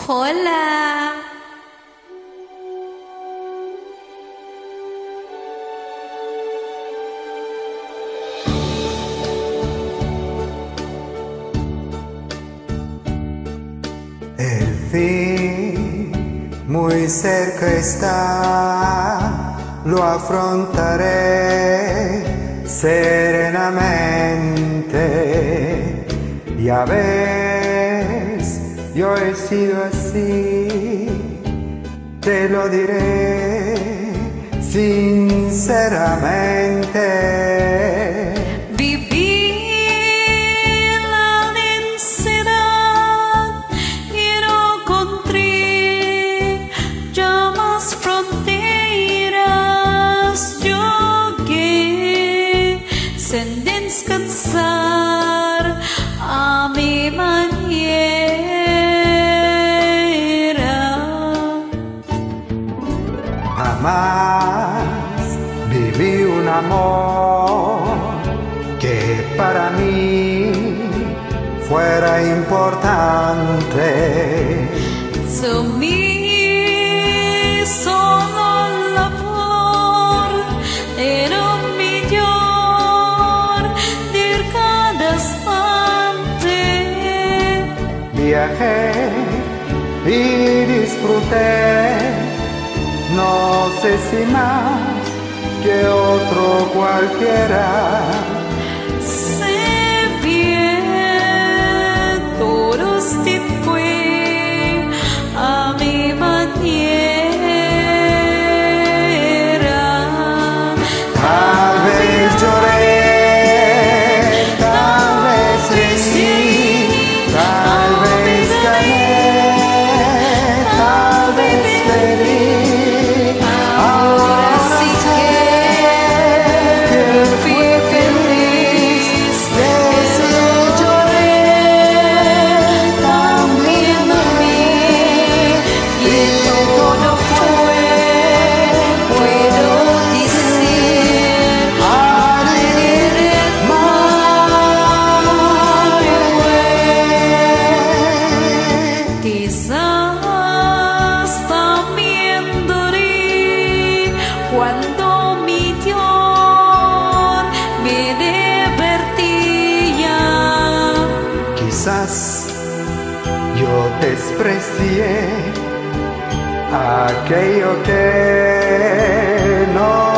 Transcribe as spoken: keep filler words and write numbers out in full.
Hola. El fin muy cerca está, lo afrontaré serenamente. Ya ves, yo he sido así, te lo diré sinceramente. Sin descansar a mi manera. Jamás viví un amor que para mí fuera importante. To me, solo la flor era un millón de cada instante. Viajé y disfruté, no sé si más que otro cualquiera. Sé bien, todo se fue a mi manera. Tal vez lloré, tal vez reí, tal vez gané, tal vez perdí. Ahora sí que fui feliz. Desde lloré también a mí, y todo fue, Puedo decir, I did it my way. quizás también dorí cuando mi Dios me divertía. Quizás yo desprecié aquello que no